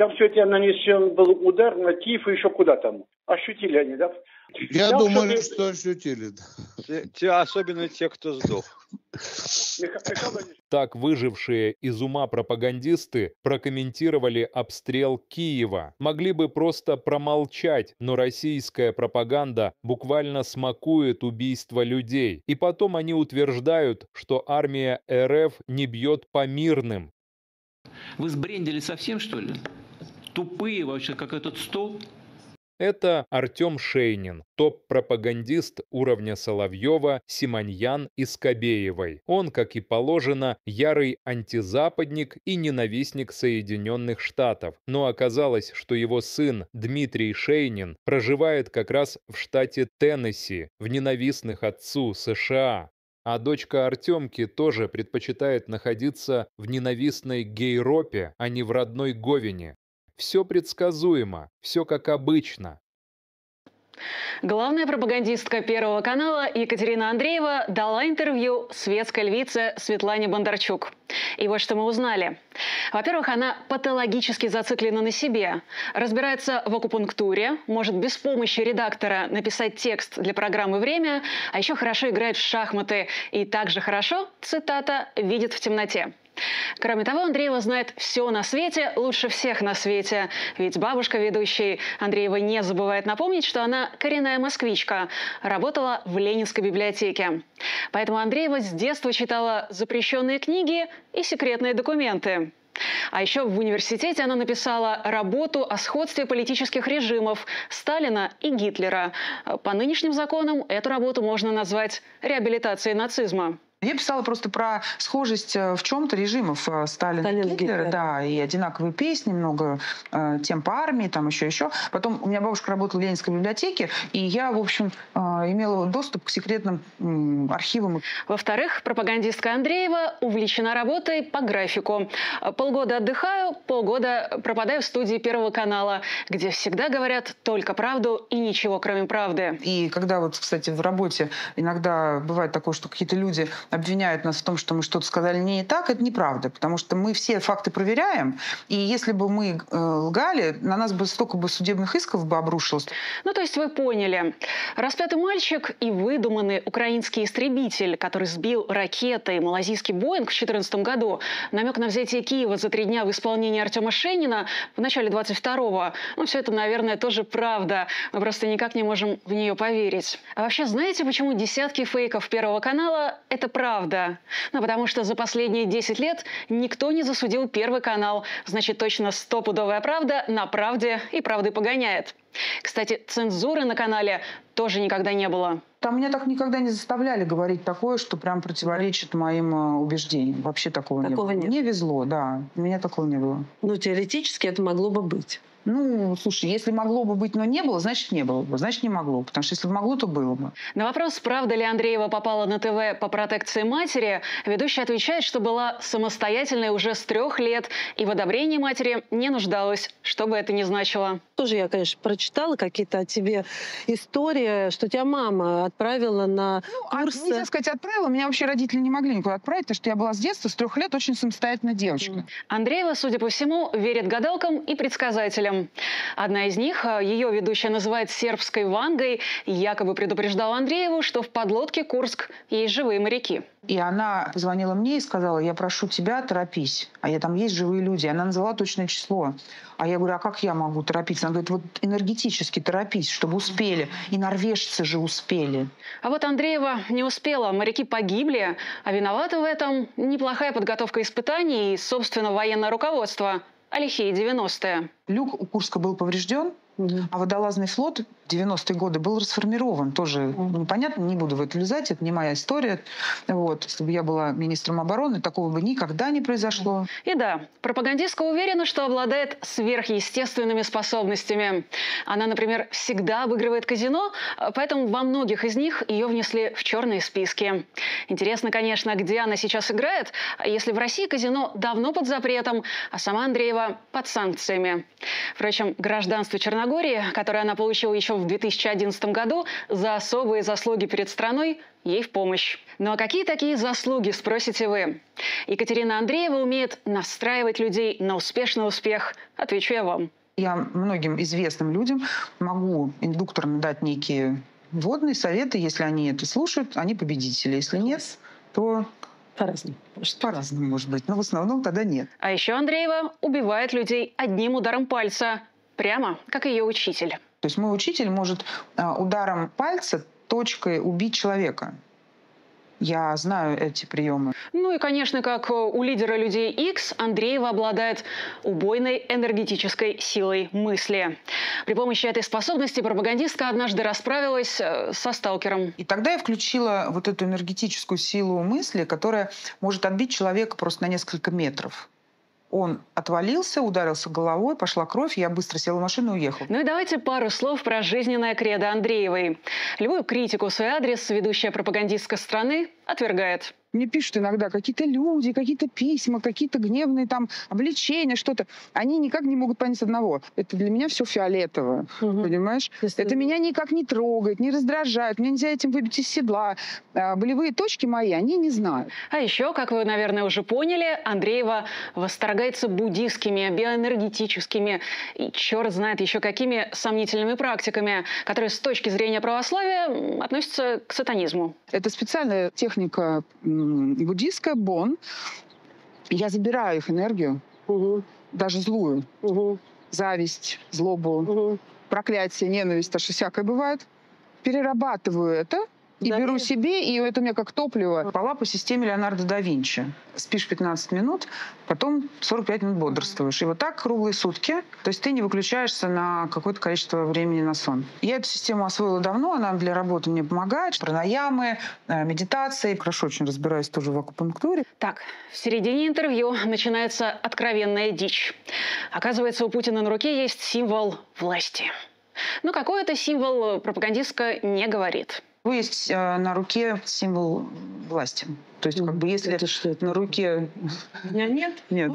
Там сегодня нанесен был удар на Киев и еще куда там. Ощутили они, да? Я думаю, что ощутили. Особенно те, кто сдох. Так выжившие из ума пропагандисты прокомментировали обстрел Киева. Могли бы просто промолчать, но российская пропаганда буквально смакует убийство людей. И потом они утверждают, что армия РФ не бьет по мирным. Вы сбрендили совсем, что ли? Тупые вообще, как этот стол? Это Артем Шейнин, топ-пропагандист уровня Соловьева, Симоньян и Скобеевой. Он, как и положено, ярый антизападник и ненавистник Соединенных Штатов. Но оказалось, что его сын Дмитрий Шейнин проживает как раз в штате Теннесси, в ненавистных отцу США. А дочка Артемки тоже предпочитает находиться в ненавистной Гейропе, а не в родной Говине. Все предсказуемо, все как обычно. Главная пропагандистка Первого канала Екатерина Андреева дала интервью светской львице Светлане Бондарчук. И вот что мы узнали. Во-первых, она патологически зациклена на себе, разбирается в акупунктуре, может без помощи редактора написать текст для программы «Время», а еще хорошо играет в шахматы и также хорошо, цитата, видит в темноте. Кроме того, Андреева знает все на свете, лучше всех на свете. Ведь бабушка ведущей Андреева не забывает напомнить, что она коренная москвичка, работала в Ленинской библиотеке. Поэтому Андреева с детства читала запрещенные книги и секретные документы. А еще в университете она написала работу о сходстве политических режимов Сталина и Гитлера. По нынешним законам эту работу можно назвать реабилитацией нацизма. Я писала просто про схожесть в чем-то режимов Сталина и Гитлера, да, и одинаковые песни, много тем по армии, там еще. Потом у меня бабушка работала в Ленинской библиотеке, и я, в общем, имела доступ к секретным архивам. Во-вторых, пропагандистка Андреева увлечена работой по графику. Полгода отдыхаю, полгода пропадаю в студии Первого канала, где всегда говорят только правду и ничего, кроме правды. И когда вот, кстати, в работе иногда бывает такое, что какие-то люди обвиняют нас в том, что мы что-то сказали не так, это неправда, потому что мы все факты проверяем, и если бы мы лгали, на нас бы столько бы судебных исков бы обрушилось. Ну, то есть вы поняли. Распятый мальчик и выдуманный украинский истребитель, который сбил ракетой малазийский Боинг в 2014 году, намек на взятие Киева за 3 дня в исполнении Артема Шейнина в начале 22-го, ну, все это, наверное, тоже правда. Мы просто никак не можем в нее поверить. А вообще, знаете, почему десятки фейков Первого канала – это правда? Ну, потому что за последние 10 лет никто не засудил Первый канал. Значит, точно стопудовая правда на правде и правды погоняет. Кстати, цензуры на канале тоже никогда не было. Там меня так никогда не заставляли говорить такое, что прям противоречит моим убеждениям. Вообще такого не было. Нет. Мне везло, да. У меня такого не было. Ну, теоретически это могло бы быть. Ну, слушай, если могло бы быть, но не было, значит, не было бы. Значит, не могло. Потому что если бы могло, то было бы. На вопрос, правда ли Андреева попала на ТВ по протекции матери, ведущая отвечает, что была самостоятельной уже с 3 лет и в одобрении матери не нуждалась, что бы это ни значило. Тоже я, конечно, прочитала какие-то о тебе истории, что тебя мама отправила на курсы. Нельзя сказать, отправила. Меня вообще родители не могли никуда отправить, потому что я была с детства, с 3 лет, очень самостоятельная девочка. Андреева, судя по всему, верит гадалкам и предсказателям. Одна из них, ее ведущая называет сербской Вангой, якобы предупреждала Андрееву, что в подлодке «Курск» есть живые моряки. И она позвонила мне и сказала: я прошу тебя, торопись. А я там есть живые люди. Она назвала точное число. А я говорю: а как я могу торопиться? Она говорит: вот энергетически торопись, чтобы успели. И норвежцы же успели. А вот Андреева не успела. Моряки погибли. А виновата в этом неплохая подготовка испытаний и, собственно, военное руководство. А лихие 90-е. Люк у Курска был поврежден, а водолазный флот в 90-е годы был расформирован. Тоже непонятно, не буду в это влезать, это не моя история. Вот. Если бы я была министром обороны, такого бы никогда не произошло. И да, пропагандистка уверена, что обладает сверхъестественными способностями. Она, например, всегда обыгрывает казино, поэтому во многих из них ее внесли в черные списки. Интересно, конечно, где она сейчас играет, если в России казино давно под запретом, а сама Андреева под санкциями. Впрочем, гражданство Черногории, которое она получила еще в 2011 году за особые заслуги перед страной, ей в помощь. Ну а какие такие заслуги, спросите вы? Екатерина Андреева умеет настраивать людей на успешный успех. Отвечу я вам. Я многим известным людям могу индукторно дать некие вводные советы. Если они это слушают, они победители. Если нет, то По-разному. по-разному может быть. Но в основном тогда нет. А еще Андреева убивает людей одним ударом пальца. Прямо как ее учитель. То есть мой учитель может ударом пальца точкой убить человека. Я знаю эти приемы. Ну и, конечно, как у лидера людей X, Андреева обладает убойной энергетической силой мысли. При помощи этой способности пропагандистка однажды расправилась со сталкером. И тогда я включила вот эту энергетическую силу мысли, которая может отбить человека просто на несколько метров. Он отвалился, ударился головой, пошла кровь, я быстро села в машину и уехала. Ну и давайте пару слов про жизненное кредо Андреевой. Любую критику в свой адрес ведущая пропагандистка страны отвергает. Мне пишут иногда какие-то люди, какие-то письма, какие-то гневные там обличения, что-то. Они никак не могут понять одного. Это для меня все фиолетово, понимаешь? Это меня никак не трогает, не раздражает. Меня нельзя этим выбить из седла. Болевые точки мои, они не знают. А еще, как вы, наверное, уже поняли, Андреева восторгается буддистскими, биоэнергетическими и черт знает еще какими сомнительными практиками, которые с точки зрения православия относятся к сатанизму. Это специальная техника буддистская, бон. Я забираю их энергию, даже злую. Зависть, злобу, проклятие, ненависть, то, что всякое бывает. Перерабатываю это и беру себе, и это у меня как топливо. Спала по системе Леонардо да Винчи. Спишь 15 минут, потом 45 минут бодрствуешь. И вот так круглые сутки. То есть ты не выключаешься на какое-то количество времени на сон. Я эту систему освоила давно, она для работы мне помогает. Пранаямы, медитации. Хорошо очень разбираюсь тоже в акупунктуре. Так, в середине интервью начинается откровенная дичь. Оказывается, у Путина на руке есть символ власти. Но какой это символ, пропагандистка не говорит. Есть на руке символ власти. То есть, как бы, если это на руке... У меня нет? Нет.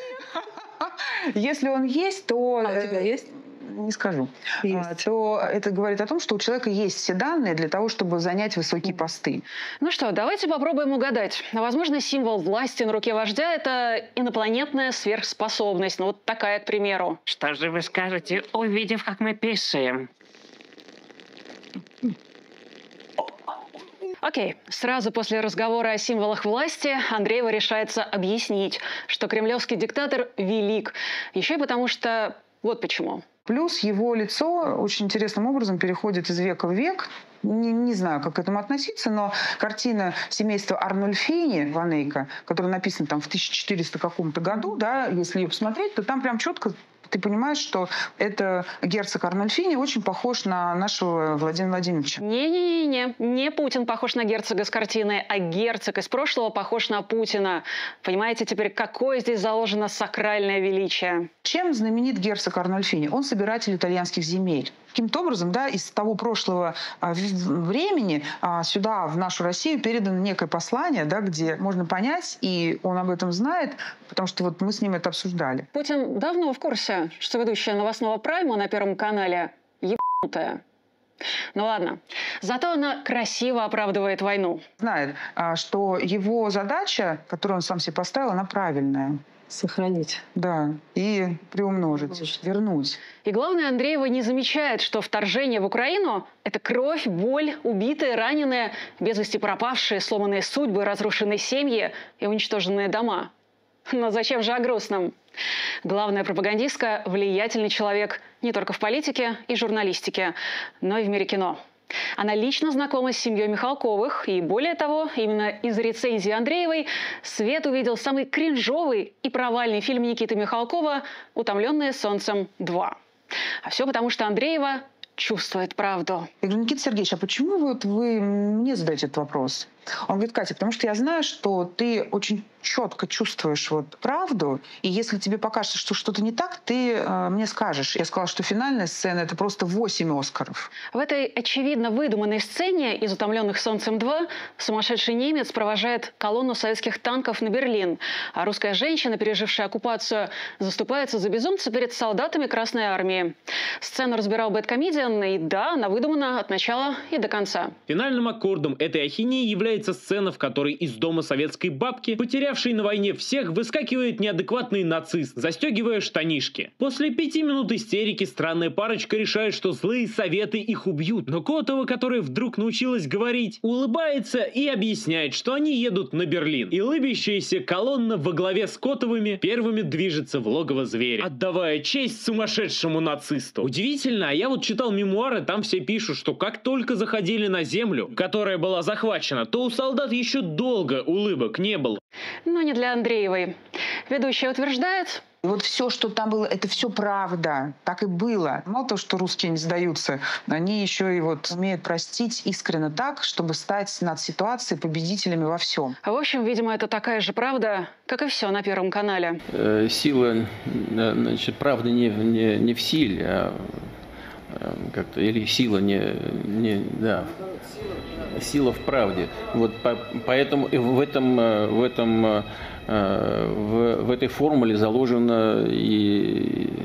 Если он есть, то... А у тебя есть? Не скажу. Есть. То это говорит о том, что у человека есть все данные для того, чтобы занять высокие посты. Ну что, давайте попробуем угадать. Возможно, символ власти на руке вождя – это инопланетная сверхспособность. Ну вот такая, к примеру. Что же вы скажете, увидев, как мы пишем? Окей, сразу после разговора о символах власти Андреева решается объяснить, что кремлевский диктатор велик. Еще и потому что... Вот почему. Плюс его лицо очень интересным образом переходит из века в век. Не знаю, как к этому относиться, но картина семейства Арнольфини Ванейка, которая написана там в 1400 каком-то году, да, если ее посмотреть, то там прям четко ты понимаешь, что это герцог Арнольфини очень похож на нашего Владимира Владимировича. Не Путин похож на герцога с картины, а герцог из прошлого похож на Путина. Понимаете теперь, какое здесь заложено сакральное величие? Чем знаменит герцог Арнольфини? Он собиратель итальянских земель. Каким-то образом, да, из того прошлого времени сюда, в нашу Россию, передано некое послание, да, где можно понять, и он об этом знает, потому что вот мы с ним это обсуждали. Путин давно в курсе, что ведущая новостного прайма на Первом канале ебанутая. Ну ладно. Зато она красиво оправдывает войну. Знает, что его задача, которую он сам себе поставил, она правильная. Сохранить. Да, и приумножить, вернуть. И главное, Андреева не замечает, что вторжение в Украину – это кровь, боль, убитые, раненые, без вести пропавшие, сломанные судьбы, разрушенные семьи и уничтоженные дома. Но зачем же о грустном? Главная пропагандистка – влиятельный человек не только в политике и журналистике, но и в мире кино. Она лично знакома с семьей Михалковых, и более того, именно из рецензии Андреевой свет увидел самый кринжовый и провальный фильм Никиты Михалкова «Утомленные солнцем 2». А все потому, что Андреева чувствует правду. Я говорю: Никита Сергеевич, а почему вы мне задаете этот вопрос? Он говорит: Катя, потому что я знаю, что ты очень четко чувствуешь вот правду, и если тебе покажется, что что-то не так, ты мне скажешь. Я сказала, что финальная сцена — это просто 8 Оскаров. В этой очевидно выдуманной сцене из «Утомленных солнцем 2» сумасшедший немец провожает колонну советских танков на Берлин, а русская женщина, пережившая оккупацию, заступается за безумца перед солдатами Красной армии. Сцену разбирал Бэдкомедиан, и да, она выдумана от начала и до конца. Финальным аккордом этой ахинеи является появляется сцена, в которой из дома советской бабки, потерявшей на войне всех, выскакивает неадекватный нацист, застегивая штанишки. После 5 минут истерики странная парочка решает, что злые советы их убьют. Но Котова, которая вдруг научилась говорить, улыбается и объясняет, что они едут на Берлин. И лыбящаяся колонна во главе с Котовыми первыми движется в логово зверя, отдавая честь сумасшедшему нацисту. Удивительно, а я вот читал мемуары, там все пишут, что как только заходили на землю, которая была захвачена, то у солдат еще долго улыбок не было. Но не для Андреевой. Ведущая утверждает... И вот все, что там было, это все правда. Так и было. Мало того, что русские не сдаются, они еще и вот умеют простить искренне так, чтобы стать над ситуацией победителями во всем. В общем, видимо, это такая же правда, как и все на Первом канале. Сила, значит, правда не в силе, а как-то, или сила да. Сила в правде. Вот поэтому в этой формуле заложена и